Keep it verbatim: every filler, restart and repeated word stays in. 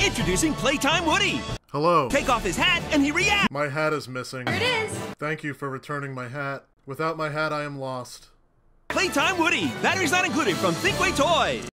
Introducing Playtime Woody. Hello. Take off his hat and he reacts. My hat is missing. There it is. Thank you for returning my hat. Without my hat, I am lost. Playtime Woody. Batteries not included from Thinkway Toys.